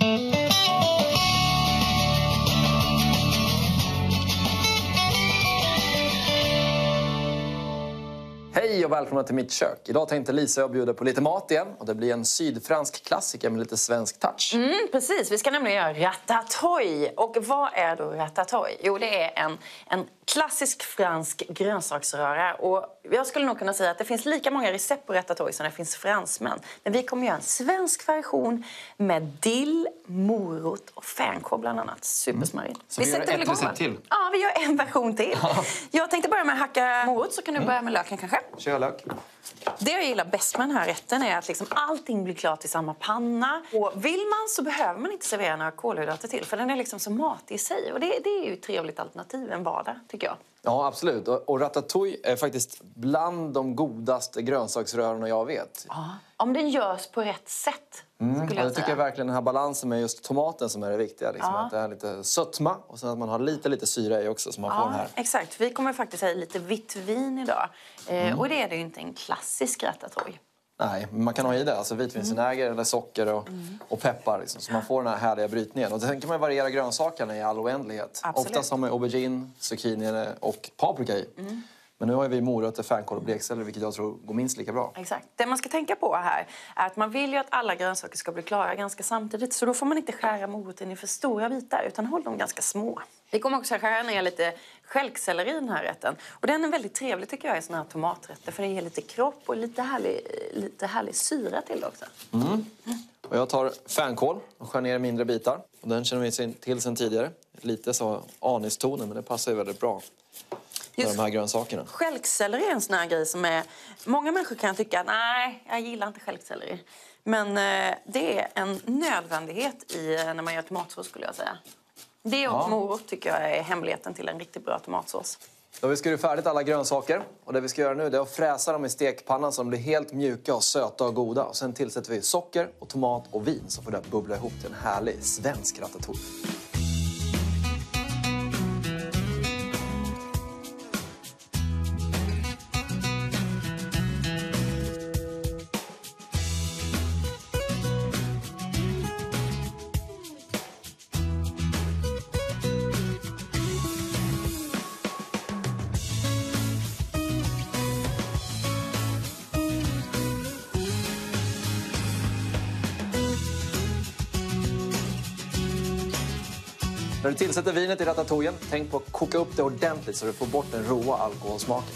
Hej och välkomna till mitt kök. Idag tänkte Lisa och jag bjuda på lite mat igen. Och det blir en sydfransk klassiker med lite svensk touch. Precis, vi ska nämligen göra ratatouille. Och vad är då ratatouille? Jo, det är en klassisk fransk grönsaksröra. Och jag skulle nog kunna säga att det finns lika många recept på ratatouille som det finns fransmän. Men vi kommer göra en svensk version med dill, morot och fänkål bland annat. Supersmarrigt. Så vi gör ett recept till? Ja, vi gör en version till. Jag tänkte börja med att hacka morot, så kan du börja med löken kanske. Kör lök. Det jag gillar bäst med den här rätten är att liksom allting blir klart i samma panna. Och vill man så behöver man inte servera några kolhydrater till, för den är liksom så matig i sig. Och det är ju ett trevligt alternativ en vardag, tycker jag. Ja, absolut. Och ratatouille är faktiskt bland de godaste grönsaksrörorna jag vet. Ja, om den görs på rätt sätt, skulle jag tycker jag verkligen den här balansen med just tomaten som är det viktiga. Liksom. Ja. Att det är lite sötma och sen att man har lite syra i också så man får den här. Exakt. Vi kommer faktiskt ha lite vitt vin idag. Och det är det ju inte en klassisk ratatouille. Nej, men man kan ha i det. Alltså vitvinsvinäger eller socker och peppar. Liksom, så man får den här härliga brytningen. Och sen kan man variera grönsakerna i all oändlighet. Absolut. Oftast har man aubergine, zucchini och paprika i. Men nu har vi morötter, fänkål och blekselleri, vilket jag tror går minst lika bra. Exakt. Det man ska tänka på här är att man vill ju att alla grönsaker ska bli klara ganska samtidigt. Så då får man inte skära moroten i för stora bitar, utan håll dem ganska små. Vi kommer också skära ner lite stjälkselleri i den här rätten. Och den är väldigt trevlig tycker jag i såna här tomaträtter. För det ger lite kropp och lite härlig syra till det också. Och jag tar fänkål och skär ner i mindre bitar. Och den känner vi till sen tidigare. Lite så anistonen, men det passar ju väldigt bra. De här grönsakerna. Stjälkselleri är en sån här grej som är... Många människor kan tycka att nej, jag gillar inte stjälkselleri. Men det är en nödvändighet när man gör tomatsås, skulle jag säga. Det och morot tycker jag är hemligheten till en riktigt bra tomatsås. Då har vi skurit färdigt alla grönsaker. Och det vi ska göra nu är att fräsa dem i stekpannan så de blir helt mjuka och söta och goda. Och sen tillsätter vi socker och tomat och vin så får det bubbla ihop till en härlig svensk ratatouille. När du tillsätter vinet i ratatouillen, tänk på att koka upp det ordentligt så du får bort den råa alkoholsmaken.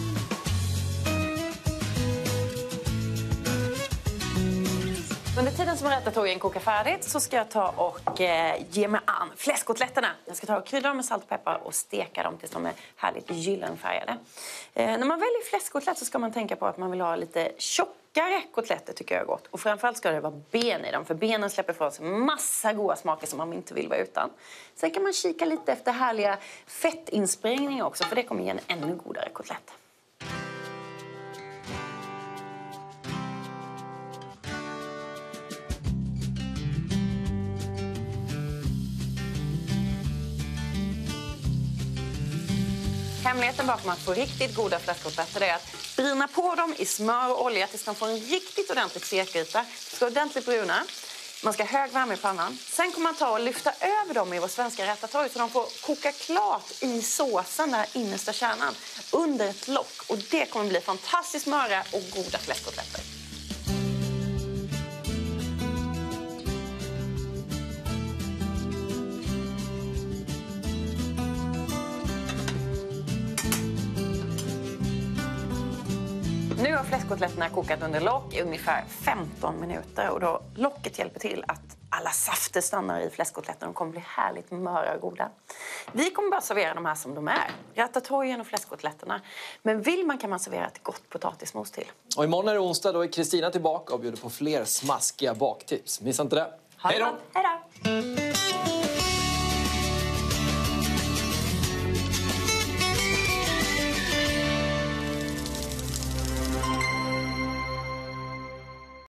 Under tiden som ratatouillen kokar färdigt så ska jag ta och ge mig an fläskkotletterna. Jag ska ta och krydda dem med salt och peppar och steka dem tills de är härligt gyllenfärgade. När man väljer fläskkotlett så ska man tänka på att man vill ha lite tjockare kotletter, tycker jag är gott. Och framförallt ska det vara ben i dem, för benen släpper ifrån sig massa goda smaker som man inte vill vara utan. Sen kan man kika lite efter härliga fettinsprängningar också, för det kommer ge en ännu godare kotlett. Hemligheten bakom att få riktigt goda fläskkotletter är att brina på dem i smör och olja tills de får en riktigt ordentlig stekyta. De ska ordentligt bruna. Man ska ha hög värme i pannan. Sen kommer man ta och lyfta över dem i vår svenska ratatouille så de får koka klart i såsen, där innersta kärnan, under ett lock. Och det kommer bli fantastiskt möra och goda fläskkotletter. Nu har fläskkotletterna kokat under lock i ungefär 15 minuter. Och då locket hjälper till att alla safter stannar i fläskkotletterna och kommer bli härligt möra och goda. Vi kommer bara servera de här som de är. Ratatouillen och fläskkotletterna. Men vill man kan man servera ett gott potatismos till. Och imorgon är det onsdag, då är Kristina tillbaka och bjuder på fler smaskiga baktips. Missa inte det. Hej då!